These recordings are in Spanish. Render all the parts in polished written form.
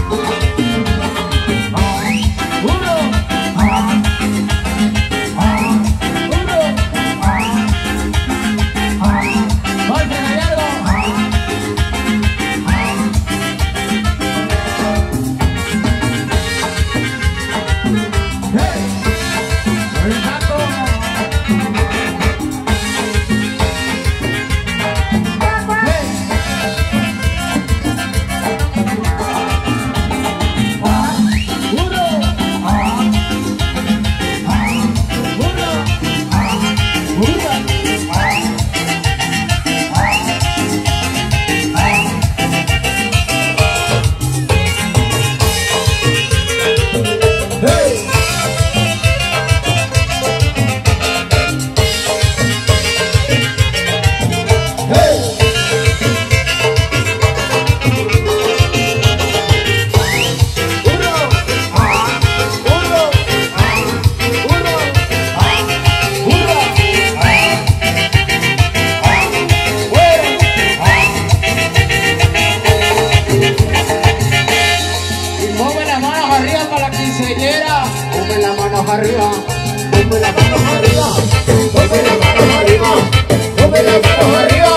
arriba, ponme las manos arriba, ponme las manos arriba, ponme las manos arriba.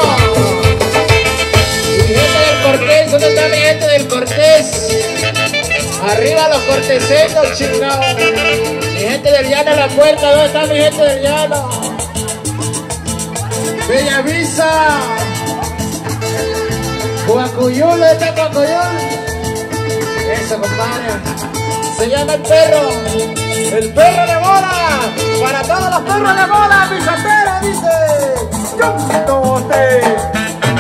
Mi gente del Cortés, ¿dónde está mi gente del Cortés? Arriba los corteseños, chingados. Mi gente del Llano, la puerta, ¿dónde está mi gente del Llano? Bellavista, Coacuyul, ¿dónde está Coacuyul? Eso, compadre. Se llama el perro de bola, para todos los perros de bola, mi soltera dice, yo usted.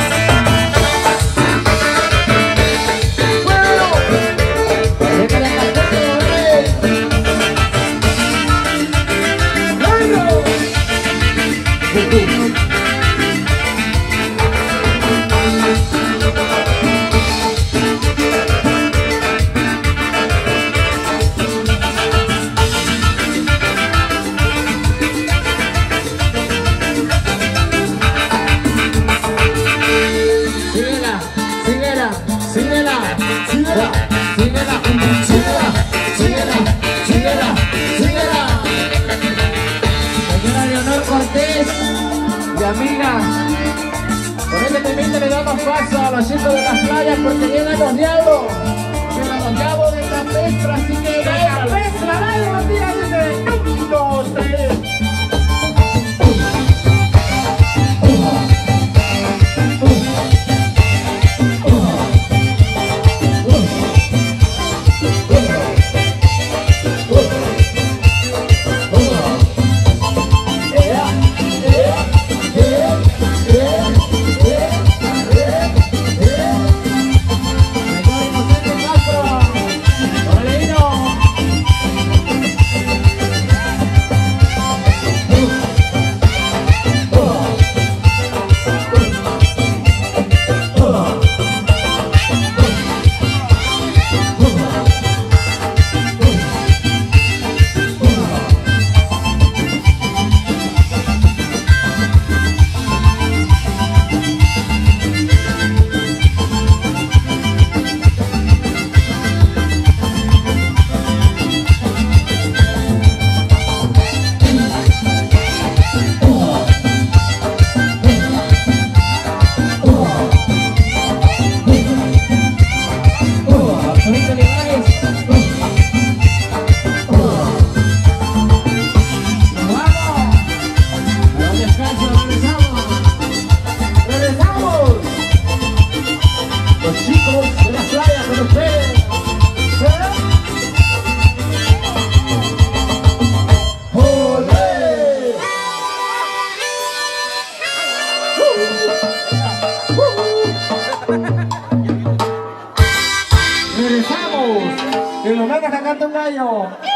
Amiga, por este temita le damos paso a los chicos de las playas porque llegan los diablos de la pestra, así que la pestra, dale los días, dice, 1, 2, 3. Regresamos y los megas sacando un gallo.